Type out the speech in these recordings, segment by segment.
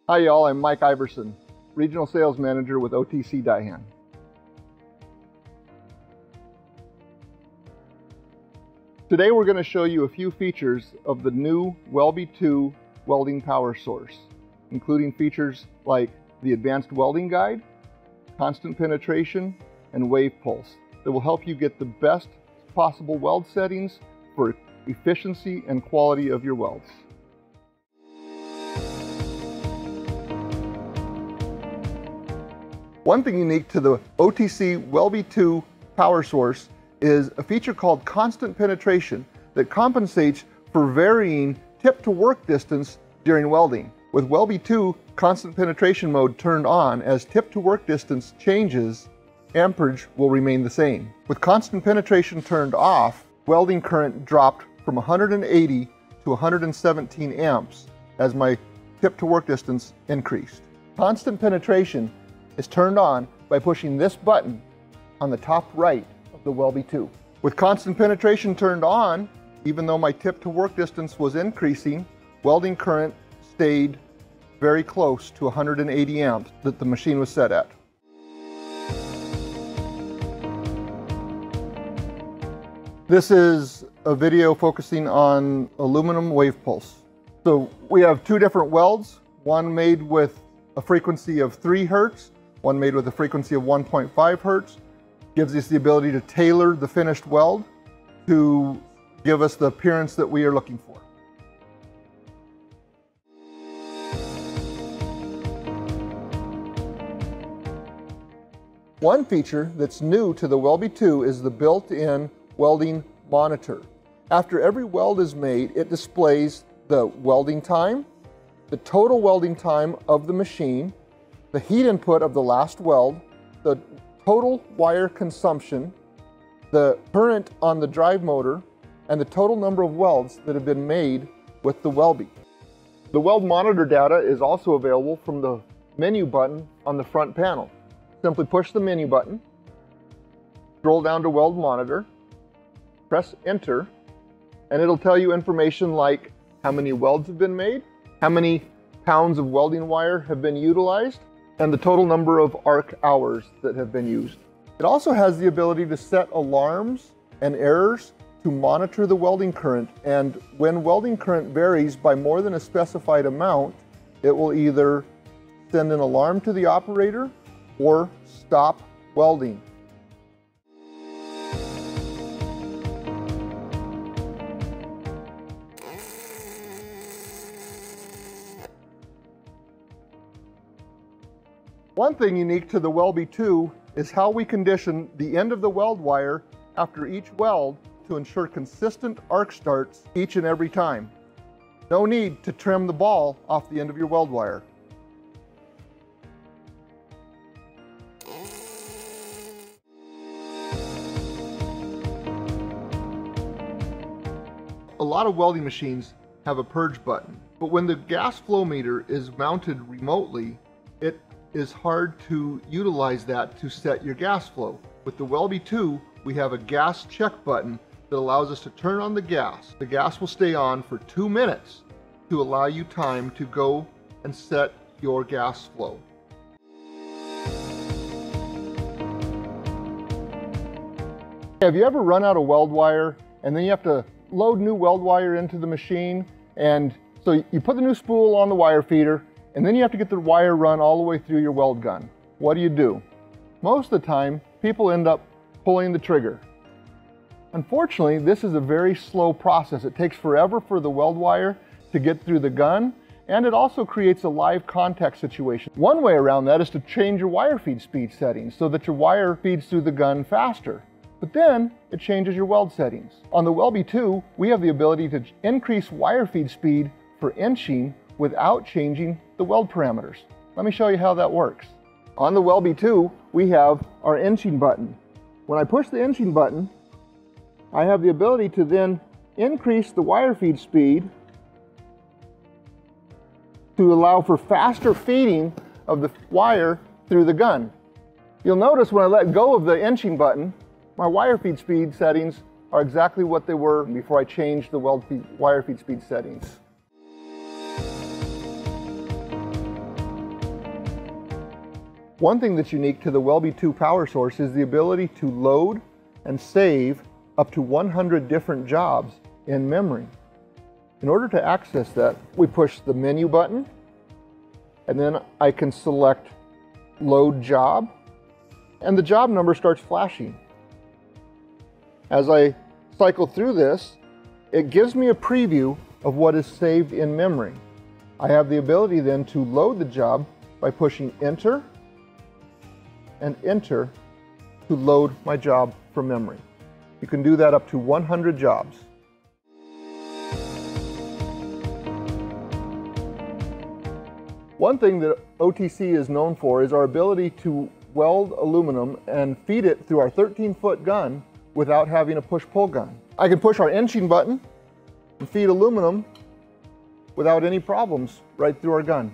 Hi y'all, I'm Mike Iverson, Regional Sales Manager with OTC DAIHEN. Today we're going to show you a few features of the new Welbee II welding power source, including features like the Advanced Welding Guide, Constant Penetration, and Wave Pulse that will help you get the best possible weld settings for efficiency and quality of your welds. One thing unique to the OTC Welbee II power source is a feature called Constant Penetration that compensates for varying tip-to-work distance during welding. With Welbee II Constant Penetration mode turned on, as tip-to-work distance changes, amperage will remain the same. With Constant Penetration turned off, welding current dropped from 180 to 117 amps as my tip-to-work distance increased. Constant Penetration is turned on by pushing this button on the top right of the Welbee II. With Constant Penetration turned on, even though my tip-to-work distance was increasing, welding current stayed very close to 180 amps that the machine was set at. This is a video focusing on aluminum wave pulse. So we have two different welds, one made with a frequency of 3 Hertz, one made with a frequency of 1.5 Hertz. Gives us the ability to tailor the finished weld to give us the appearance that we are looking for. One feature that's new to the Welbee II is the built-in Welding Monitor. After every weld is made, it displays the welding time, the total welding time of the machine, the heat input of the last weld, the total wire consumption, the current on the drive motor, and the total number of welds that have been made with the Welbee. The weld monitor data is also available from the menu button on the front panel. Simply push the menu button, scroll down to Weld Monitor, press Enter, and it'll tell you information like how many welds have been made, how many pounds of welding wire have been utilized, and the total number of arc hours that have been used. It also has the ability to set alarms and errors to monitor the welding current, and when welding current varies by more than a specified amount, it will either send an alarm to the operator or stop welding. One thing unique to the Welbee II is how we condition the end of the weld wire after each weld to ensure consistent arc starts each and every time. No need to trim the ball off the end of your weld wire. A lot of welding machines have a purge button, but when the gas flow meter is mounted remotely, it is hard to utilize that to set your gas flow. With the Welbee II, we have a gas check button that allows us to turn on the gas. The gas will stay on for 2 minutes to allow you time to go and set your gas flow. Have you ever run out of weld wire and then you have to load new weld wire into the machine, and so you put the new spool on the wire feeder and then you have to get the wire run all the way through your weld gun? What do? Most of the time, people end up pulling the trigger. Unfortunately, this is a very slow process. It takes forever for the weld wire to get through the gun, and it also creates a live contact situation. One way around that is to change your wire feed speed settings so that your wire feeds through the gun faster. But then it changes your weld settings. On the Welbee II, we have the ability to increase wire feed speed for inching without changing the weld parameters. Let me show you how that works. On the Welbee II, we have our inching button. When I push the inching button, I have the ability to then increase the wire feed speed to allow for faster feeding of the wire through the gun. You'll notice when I let go of the inching button, my wire feed speed settings are exactly what they were before I changed the wire feed speed settings. One thing that's unique to the Welbee II power source is the ability to load and save up to 100 different jobs in memory. In order to access that, we push the menu button, and then I can select Load Job, and the job number starts flashing. As I cycle through this, it gives me a preview of what is saved in memory. I have the ability then to load the job by pushing Enter and Enter to load my job from memory. You can do that up to 100 jobs. One thing that OTC is known for is our ability to weld aluminum and feed it through our 13-foot gun without having a push-pull gun. I can push our inching button and feed aluminum without any problems right through our gun.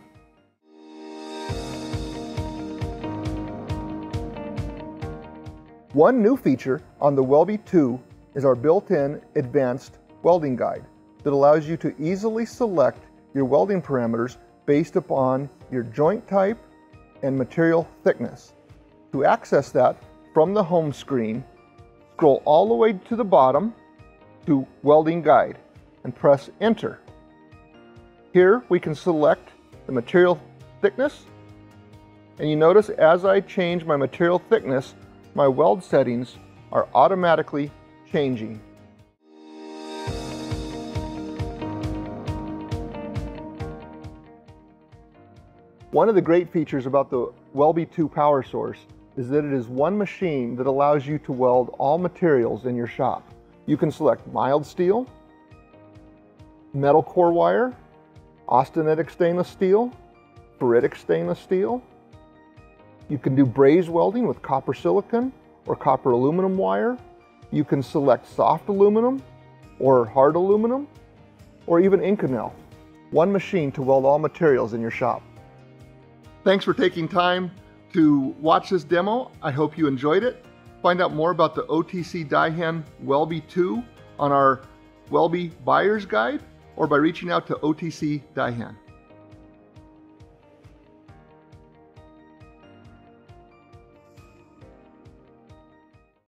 One new feature on the Welbee II is our built-in advanced welding guide that allows you to easily select your welding parameters based upon your joint type and material thickness. To access that from the home screen, scroll all the way to the bottom to Welding Guide and press Enter. Here we can select the material thickness, and you notice as I change my material thickness, my weld settings are automatically changing. One of the great features about the Welbee II power source is that it is one machine that allows you to weld all materials in your shop. You can select mild steel, metal core wire, austenitic stainless steel, ferritic stainless steel. You can do braze welding with copper silicon or copper aluminum wire. You can select soft aluminum or hard aluminum, or even Inconel. One machine to weld all materials in your shop. Thanks for taking time to watch this demo. I hope you enjoyed it. Find out more about the OTC DAIHEN Welbee II on our Welbee Buyer's Guide or by reaching out to OTC DAIHEN.